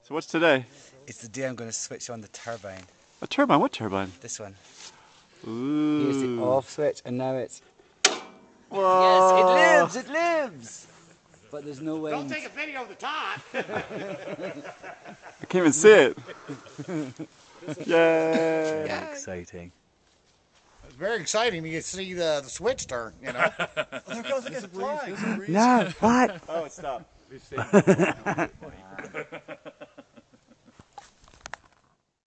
So what's today? It's the day I'm going to switch on the turbine. A turbine? What turbine? This one. Ooh. Here's the off switch, and now it's... Whoa. Yes, it lives! It lives! But there's no wind. Don't take a video of the top. I can't even see it. Yay! Very exciting. It's very exciting. You can see the switch turn, you know. There goes the flying. No, what? Oh, it stopped.